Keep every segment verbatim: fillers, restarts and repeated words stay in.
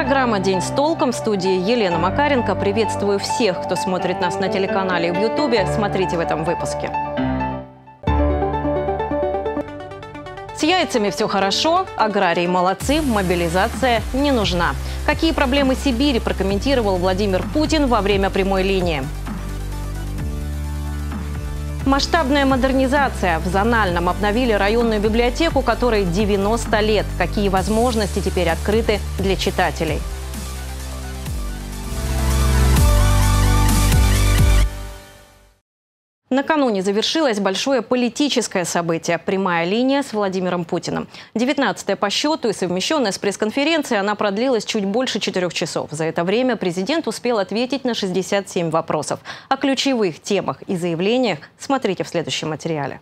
Программа «День с толком», в студии Елена Макаренко. Приветствую всех, кто смотрит нас на телеканале и в Ютубе. Смотрите в этом выпуске. С яйцами все хорошо, аграрии молодцы, мобилизация не нужна. Какие проблемы Сибири прокомментировал Владимир Путин во время прямой линии? Масштабная модернизация. В Зональном обновили районную библиотеку, которой девяносто лет. Какие возможности теперь открыты для читателей? Накануне завершилось большое политическое событие – прямая линия с Владимиром Путиным. девятнадцатая по счету и совмещенная с пресс-конференцией, она продлилась чуть больше четырех часов. За это время президент успел ответить на шестьдесят семь вопросов. О ключевых темах и заявлениях смотрите в следующем материале.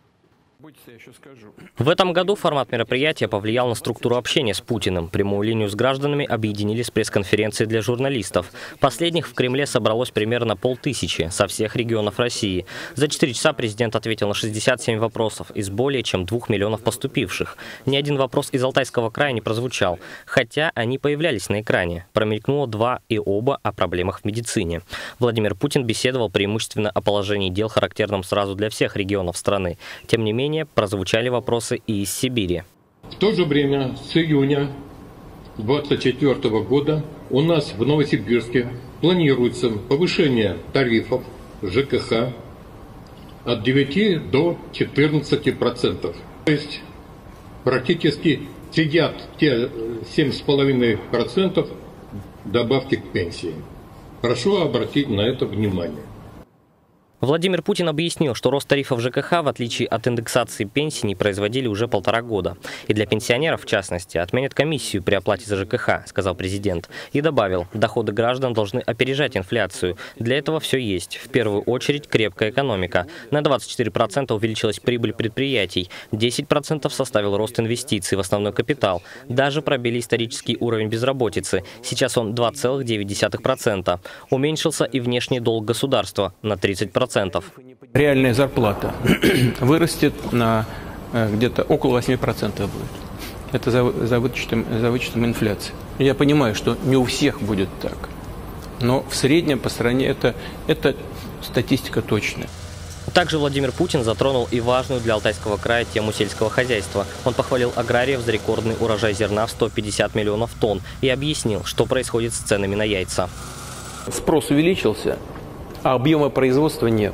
В этом году формат мероприятия повлиял на структуру общения с Путиным. Прямую линию с гражданами объединили с пресс-конференцией для журналистов. Последних в Кремле собралось примерно полтысячи со всех регионов России. За четыре часа президент ответил на шестьдесят семь вопросов из более чем двух миллионов поступивших. Ни один вопрос из Алтайского края не прозвучал, хотя они появлялись на экране. Промелькнуло два и оба о проблемах в медицине. Владимир Путин беседовал преимущественно о положении дел, характерном сразу для всех регионов страны. Тем не менее, прозвучали вопросы и из Сибири. В то же время с июня две тысячи двадцать четвёртого года у нас в Новосибирске планируется повышение тарифов ЖКХ от девяти до четырнадцати процентов. То есть практически сидят те семь с половиной процентов добавки к пенсии. Прошу обратить на это внимание. Владимир Путин объяснил, что рост тарифов ЖКХ, в отличие от индексации пенсий, не производили уже полтора года. И для пенсионеров, в частности, отменят комиссию при оплате за ЖКХ, сказал президент. И добавил, доходы граждан должны опережать инфляцию. Для этого все есть. В первую очередь крепкая экономика. На двадцать четыре процента увеличилась прибыль предприятий. десять процентов составил рост инвестиций в основной капитал. Даже пробили исторический уровень безработицы. Сейчас он два целых девять десятых процента. Уменьшился и внешний долг государства на тридцать процентов. Реальная зарплата вырастет на где-то около восьми процентов будет. Это за, за, вычетом, за вычетом инфляции. Я понимаю, что не у всех будет так. Но в среднем по стране это, это статистика точная. Также Владимир Путин затронул и важную для Алтайского края тему сельского хозяйства. Он похвалил аграриев за рекордный урожай зерна в сто пятьдесят миллионов тонн и объяснил, что происходит с ценами на яйца. Спрос увеличился, а объема производства нет.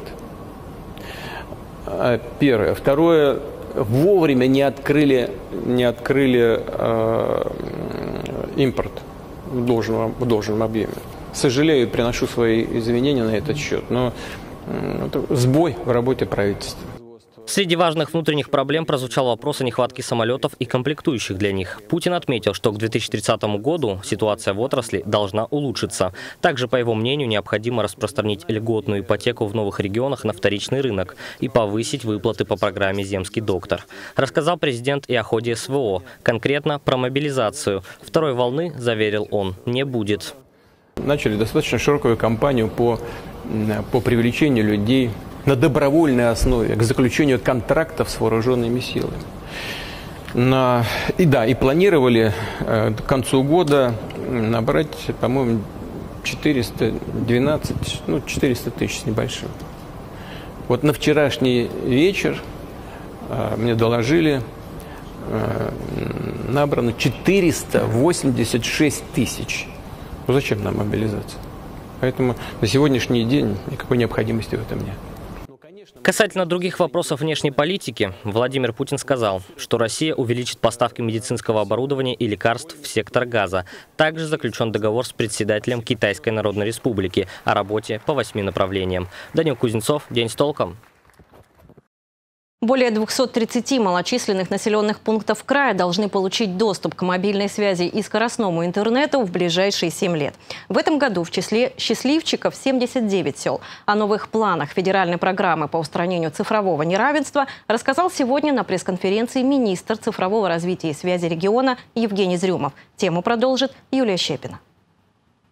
Первое. Второе. Вовремя не открыли, не открыли э, импорт в должном, в должном объеме. Сожалею, приношу свои извинения на этот счет, но э, это сбой в работе правительства. Среди важных внутренних проблем прозвучал вопрос о нехватке самолетов и комплектующих для них. Путин отметил, что к две тысячи тридцатому году ситуация в отрасли должна улучшиться. Также, по его мнению, необходимо распространить льготную ипотеку в новых регионах на вторичный рынок и повысить выплаты по программе «Земский доктор». Рассказал президент и о ходе СВО, конкретно про мобилизацию. Второй волны, заверил он, не будет. Начали достаточно широкую кампанию по, по привлечению людей на добровольной основе к заключению контрактов с вооруженными силами. На, и да, и планировали э, к концу года набрать, по-моему, четыреста двенадцать, ну, четыреста тысяч с небольшим. Вот на вчерашний вечер э, мне доложили, э, набрано четыреста восемьдесят шесть тысяч. Ну, зачем нам мобилизация? Поэтому на сегодняшний день никакой необходимости в этом нет. Касательно других вопросов внешней политики, Владимир Путин сказал, что Россия увеличит поставки медицинского оборудования и лекарств в сектор газа. Также заключен договор с председателем Китайской Народной Республики о работе по восьми направлениям. Данил Кузнецов, «День с толком». Более двухсот тридцати малочисленных населенных пунктов края должны получить доступ к мобильной связи и скоростному интернету в ближайшие семь лет. В этом году в числе счастливчиков семьдесят девять сел. О новых планах федеральной программы по устранению цифрового неравенства рассказал сегодня на пресс-конференции министр цифрового развития и связи региона Евгений Зрюмов. Тему продолжит Юлия Щепина.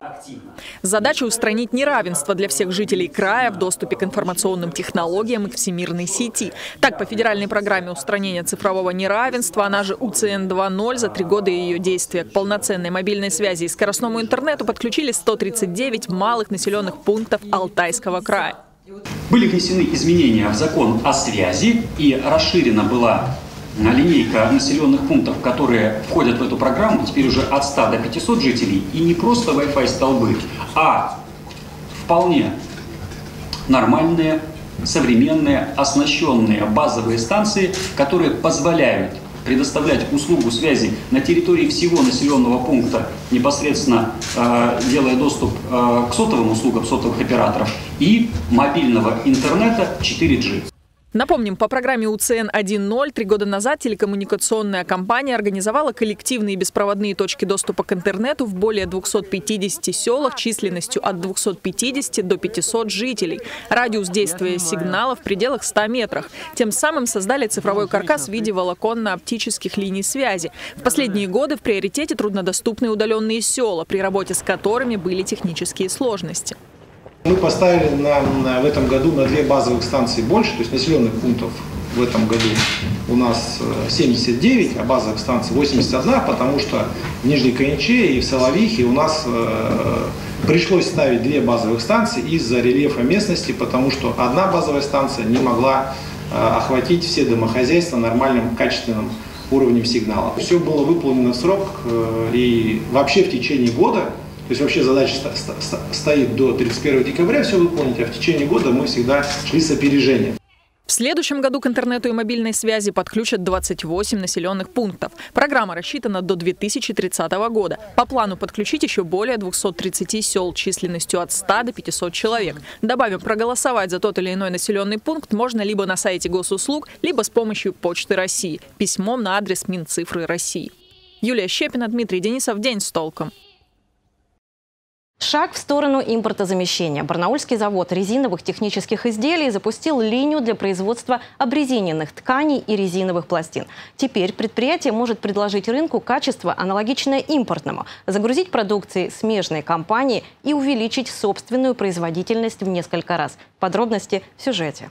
Задача устранить неравенство для всех жителей края в доступе к информационным технологиям и к всемирной сети. Так, по федеральной программе устранения цифрового неравенства, она же У Ц Н два ноль, за три года ее действия к полноценной мобильной связи и скоростному интернету подключили сто тридцать девять малых населенных пунктов Алтайского края. Были внесены изменения в закон о связи, и расширена была линейка населенных пунктов, которые входят в эту программу, теперь уже от ста до пятисот жителей, и не просто Wi-Fi столбы, а вполне нормальные, современные, оснащенные базовые станции, которые позволяют предоставлять услугу связи на территории всего населенного пункта, непосредственно э, делая доступ э, к сотовым услугам сотовых операторов и мобильного интернета четыре джи. Напомним, по программе У Ц Н один ноль три года назад телекоммуникационная компания организовала коллективные беспроводные точки доступа к интернету в более двухсот пятидесяти селах численностью от двухсот пятидесяти до пятисот жителей. Радиус действия сигнала в пределах ста метрах. Тем самым создали цифровой каркас в виде волоконно-оптических линий связи. В последние годы в приоритете труднодоступные удаленные села, при работе с которыми были технические сложности. Мы поставили на, на, в этом году на две базовых станции больше, то есть населенных пунктов в этом году у нас семьдесят девять, а базовых станций восемьдесят один, потому что в Нижней Каинче и в Соловьихе у нас э, пришлось ставить две базовых станции из-за рельефа местности, потому что одна базовая станция не могла э, охватить все домохозяйства нормальным качественным уровнем сигнала. Все было выполнено в срок э, и вообще в течение года. То есть вообще задача стоит до тридцать первого декабря все выполнить, а в течение года мы всегда шли с опережением. В следующем году к интернету и мобильной связи подключат двадцать восемь населенных пунктов. Программа рассчитана до две тысячи тридцатого года. По плану подключить еще более двухсот тридцати сел численностью от ста до пятисот человек. Добавим, проголосовать за тот или иной населенный пункт можно либо на сайте госуслуг, либо с помощью Почты России, письмом на адрес Минцифры России. Юлия Щепина, Дмитрий Денисов. День с толком. Шаг в сторону импортозамещения. Барнаульский завод резиновых технических изделий запустил линию для производства обрезиненных тканей и резиновых пластин. Теперь предприятие может предложить рынку качество, аналогичное импортному, загрузить продукцией смежной компании и увеличить собственную производительность в несколько раз. Подробности в сюжете.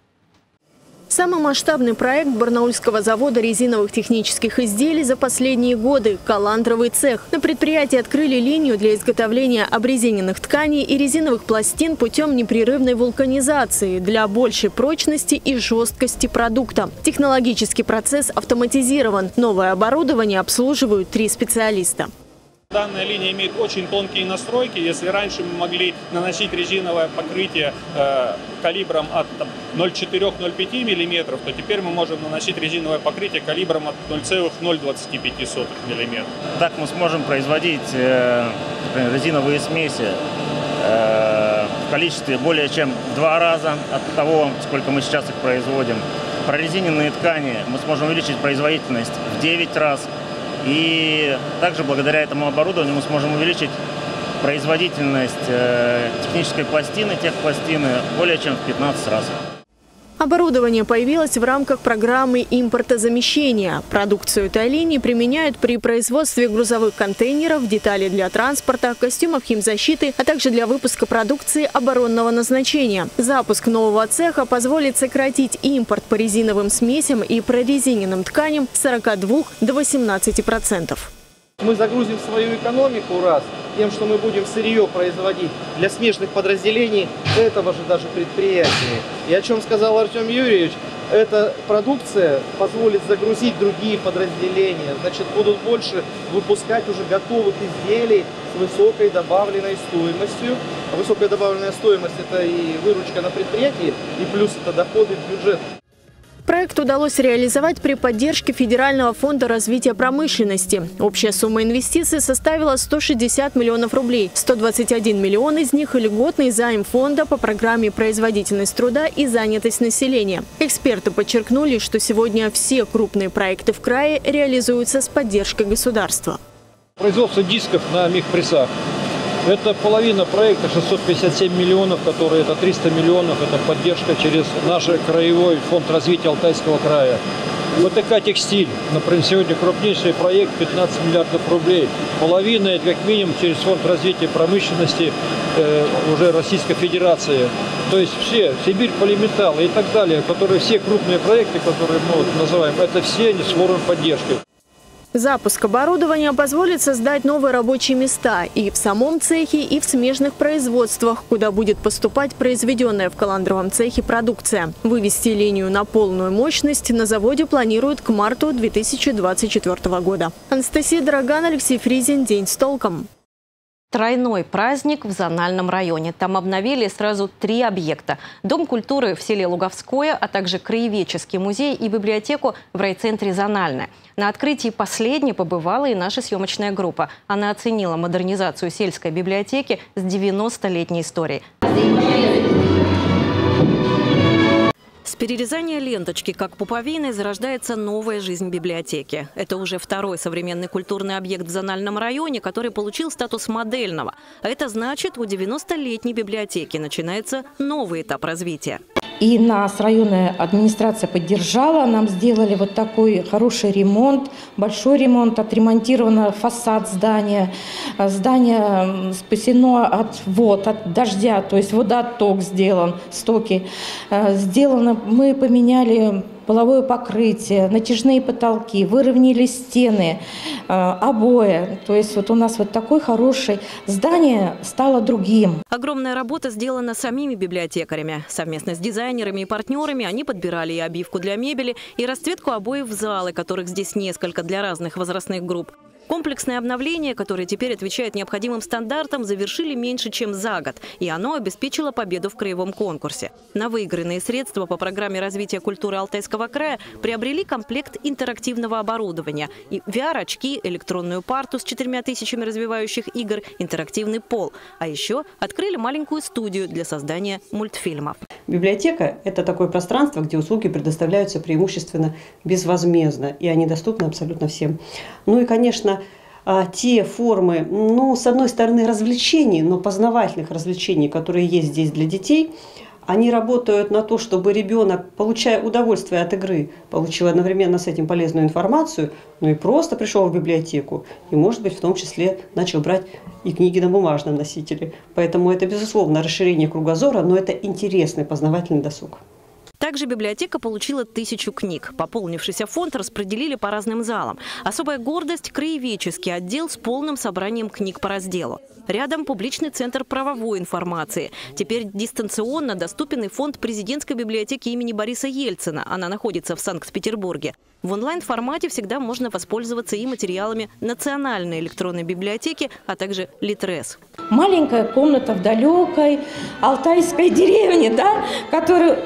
Самый масштабный проект барнаульского завода резиновых технических изделий за последние годы – каландровый цех. На предприятии открыли линию для изготовления обрезиненных тканей и резиновых пластин путем непрерывной вулканизации для большей прочности и жесткости продукта. Технологический процесс автоматизирован. Новое оборудование обслуживают три специалиста. Данная линия имеет очень тонкие настройки. Если раньше мы могли наносить резиновое покрытие э, калибром от ноль целых четыре десятых — ноль целых пять миллиметров, то теперь мы можем наносить резиновое покрытие калибром от ноль целых ноль двадцать пять миллиметров. Так мы сможем производить э, резиновые смеси э, в количестве более чем в два раза от того, сколько мы сейчас их производим. Прорезиненные ткани мы сможем увеличить производительность в девять раз. И также благодаря этому оборудованию мы сможем увеличить производительность э, технической пластины, техпластины более чем в пятнадцать раз. Оборудование появилось в рамках программы импортозамещения. Продукцию этой линии применяют при производстве грузовых контейнеров, деталей для транспорта, костюмов химзащиты, а также для выпуска продукции оборонного назначения. Запуск нового цеха позволит сократить импорт по резиновым смесям и прорезиненным тканям с сорока двух до восемнадцати процентов. Мы загрузим свою экономику раз тем, что мы будем сырье производить для смежных подразделений этого же даже предприятия. И о чем сказал Артем Юрьевич, эта продукция позволит загрузить другие подразделения. Значит, будут больше выпускать уже готовых изделий с высокой добавленной стоимостью. А высокая добавленная стоимость – это и выручка на предприятии, и плюс это доходы в бюджет. Проект удалось реализовать при поддержке Федерального фонда развития промышленности. Общая сумма инвестиций составила сто шестьдесят миллионов рублей. сто двадцать один миллион из них – льготный займ фонда по программе «Производительность труда и занятость населения». Эксперты подчеркнули, что сегодня все крупные проекты в крае реализуются с поддержкой государства. Производство дисков на мехпрессах. Это половина проекта, шестьсот пятьдесят семь миллионов, которые это триста миллионов, это поддержка через наш краевой фонд развития Алтайского края. ВТК «Текстиль», например, сегодня крупнейший проект, пятнадцать миллиардов рублей. Половина, это как минимум через Фонд развития промышленности э, уже Российской Федерации. То есть все, Сибирь Полиметалл и так далее, которые все крупные проекты, которые мы вот называем, это все они с форумом поддержки. Запуск оборудования позволит создать новые рабочие места и в самом цехе, и в смежных производствах, куда будет поступать произведенная в Каландровом цехе продукция. Вывести линию на полную мощность на заводе планируют к марту две тысячи двадцать четвёртого года. Анастасия Дороган, Алексей Фризин. День с толком. Тройной праздник в Зональном районе. Там обновили сразу три объекта. Дом культуры в селе Луговское, а также краеведческий музей и библиотеку в райцентре Зональное. На открытии последней побывала и наша съемочная группа. Она оценила модернизацию сельской библиотеки с девяностолетней историей. С перерезания ленточки, как пуповины, зарождается новая жизнь библиотеки. Это уже второй современный культурный объект в Зональном районе, который получил статус модельного. А это значит, у девяностолетней библиотеки начинается новый этап развития. И нас районная администрация поддержала. Нам сделали вот такой хороший ремонт, большой ремонт. Отремонтирован фасад здания. Здание спасено от вод, от дождя, то есть водоотток сделан, стоки. Сделано, мы поменяли половое покрытие, натяжные потолки, выровняли стены, обои. То есть вот у нас вот такое хорошее здание стало другим. Огромная работа сделана самими библиотекарями. Совместно с дизайнерами и партнерами они подбирали и обивку для мебели, и расцветку обоев в залы, которых здесь несколько для разных возрастных групп. Комплексное обновление, которое теперь отвечает необходимым стандартам, завершили меньше, чем за год. И оно обеспечило победу в краевом конкурсе. На выигранные средства по программе развития культуры Алтайского края приобрели комплект интерактивного оборудования. И ви ар-очки, электронную парту с четырьмя тысячами развивающих игр, интерактивный пол. А еще открыли маленькую студию для создания мультфильмов. Библиотека – это такое пространство, где услуги предоставляются преимущественно безвозмездно. И они доступны абсолютно всем. Ну и, конечно, те формы, ну, с одной стороны, развлечений, но познавательных развлечений, которые есть здесь для детей, они работают на то, чтобы ребенок, получая удовольствие от игры, получил одновременно с этим полезную информацию, ну и просто пришел в библиотеку, и, может быть, в том числе начал брать и книги на бумажном носителе. Поэтому это, безусловно, расширение кругозора, но это интересный познавательный досуг. Также библиотека получила тысячу книг. Пополнившийся фонд распределили по разным залам. Особая гордость – краеведческий отдел с полным собранием книг по разделу. Рядом публичный центр правовой информации. Теперь дистанционно доступен и фонд президентской библиотеки имени Бориса Ельцина. Она находится в Санкт-Петербурге. В онлайн-формате всегда можно воспользоваться и материалами Национальной электронной библиотеки, а также Литрес. Маленькая комната в далекой алтайской деревне, да, которую...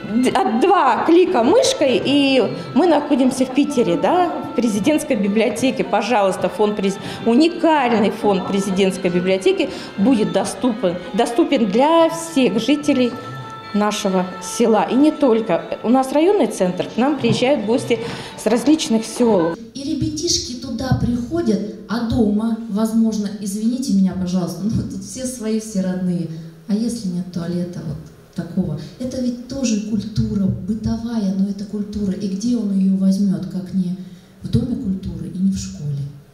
Два клика мышкой, и мы находимся в Питере, да, в президентской библиотеке. Пожалуйста, фонд, уникальный фонд президентской библиотеки будет доступен, доступен для всех жителей нашего села. И не только. У нас районный центр, к нам приезжают гости с различных сел. И ребятишки туда приходят, а дома, возможно, извините меня, пожалуйста, но тут все свои, все родные. А если нет туалета, вот, такого. Это ведь тоже культура, бытовая, но это культура. И где он ее возьмет, как не в доме культуры и не в школе?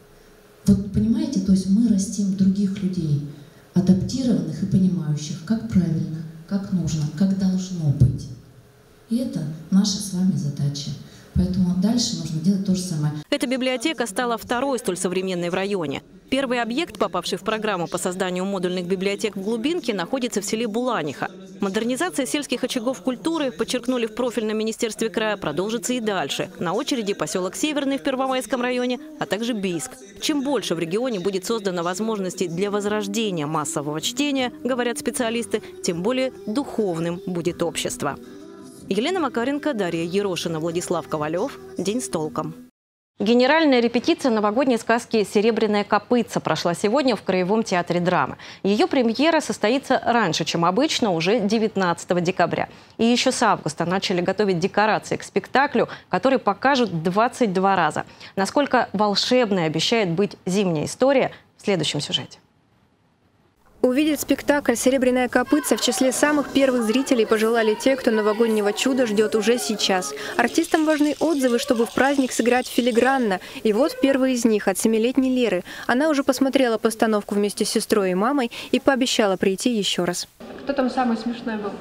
Вот понимаете, то есть мы растим других людей, адаптированных и понимающих, как правильно, как нужно, как должно быть. И это наша с вами задача. Поэтому дальше нужно делать то же самое. Эта библиотека стала второй столь современной в районе. Первый объект, попавший в программу по созданию модульных библиотек в глубинке, находится в селе Буланиха. Модернизация сельских очагов культуры, подчеркнули в профильном министерстве края, продолжится и дальше. На очереди поселок Северный в Первомайском районе, а также Бийск. Чем больше в регионе будет создано возможностей для возрождения массового чтения, говорят специалисты, тем более духовным будет общество. Елена Макаренко, Дарья Ерошина, Владислав Ковалев. День с толком. Генеральная репетиция новогодней сказки «Серебряная копытца» прошла сегодня в Краевом театре драмы. Ее премьера состоится раньше, чем обычно, уже девятнадцатого декабря. И еще с августа начали готовить декорации к спектаклю, который покажут двадцать два раза. Насколько волшебной обещает быть зимняя история в следующем сюжете. Увидеть спектакль «Серебряная копытца» в числе самых первых зрителей пожелали те, кто новогоднего чуда ждет уже сейчас. Артистам важны отзывы, чтобы в праздник сыграть филигранно. И вот первый из них от семилетней Леры. Она уже посмотрела постановку вместе с сестрой и мамой и пообещала прийти еще раз. Кто там самый смешной был?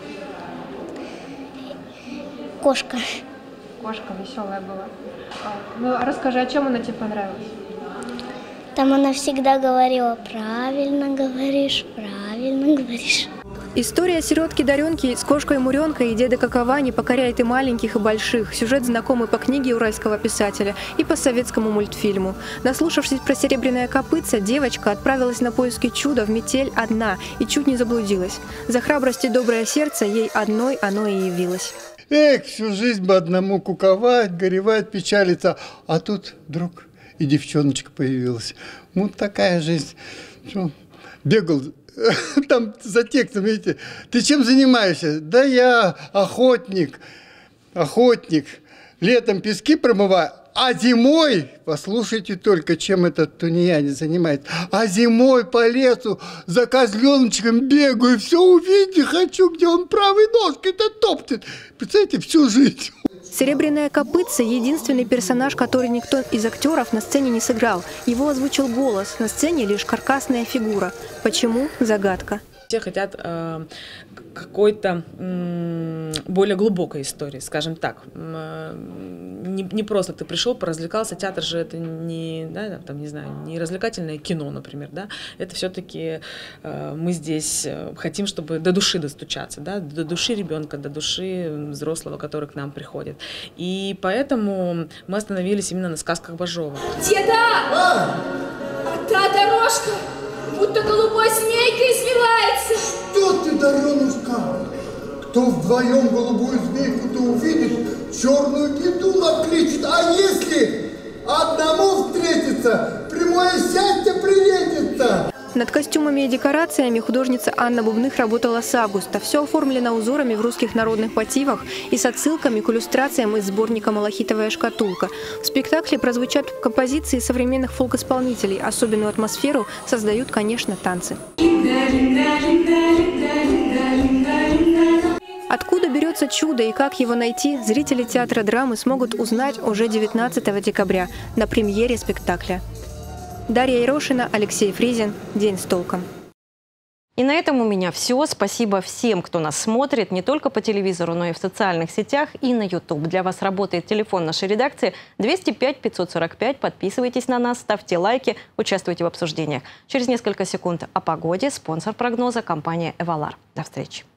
Кошка. Кошка веселая была. Ну, расскажи, о чем она тебе понравилась? Там она всегда говорила: правильно говоришь, правильно говоришь. История сиротки Даренки с кошкой Муренкой и деда Каковани покоряет и маленьких, и больших. Сюжет знакомый по книге уральского писателя и по советскому мультфильму. Наслушавшись про «Серебряное копытце», девочка отправилась на поиски чуда в метель одна и чуть не заблудилась. За храбрость и доброе сердце ей одной оно и явилось. Эх, всю жизнь бы одному куковать, горевать, печалиться, а тут вдруг и девчоночка появилась. Вот такая жизнь. Что? Бегал там за текстом, видите, ты чем занимаешься? Да я охотник, охотник. Летом пески промываю, а зимой, послушайте только, чем этот тунеядец занимается, а зимой по лесу за козленочком бегаю, все увидеть хочу, где он правой ножкой-то топтет. Представляете, всю жизнь. «Серебряная копытца» — единственный персонаж, который никто из актеров на сцене не сыграл. Его озвучил голос, на сцене лишь каркасная фигура. Почему? Загадка. Все хотят э, какой-то э, более глубокой истории, скажем так. Э, не, не просто ты пришел, поразвлекался. Театр же это не, да, там, не знаю, не развлекательное кино, например. Да? Это все-таки э, мы здесь хотим, чтобы до души достучаться, да? До души ребенка, до души взрослого, который к нам приходит. И поэтому мы остановились именно на сказках Бажова. Деда! А! Та дорожка будто голубой змейкой извивается. Что ты, Даренушка? Кто вдвоем голубую змейку-то увидит, черную беду накличет. А если одному встретится, прямое счастье приветится. Над костюмами и декорациями художница Анна Бубных работала с августа. Все оформлено узорами в русских народных мотивах и с отсылками к иллюстрациям из сборника «Малахитовая шкатулка». В спектакле прозвучат композиции современных фолк-исполнителей. Особенную атмосферу создают, конечно, танцы. Откуда берется чудо и как его найти, зрители театра драмы смогут узнать уже девятнадцатого декабря на премьере спектакля. Дарья Ерошина, Алексей Фризин. День с толком. И на этом у меня все. Спасибо всем, кто нас смотрит не только по телевизору, но и в социальных сетях и на YouTube. Для вас работает телефон нашей редакции двести пять пятьсот сорок пять. Подписывайтесь на нас, ставьте лайки, участвуйте в обсуждениях. Через несколько секунд о погоде. Спонсор прогноза – компания «Эвалар». До встречи.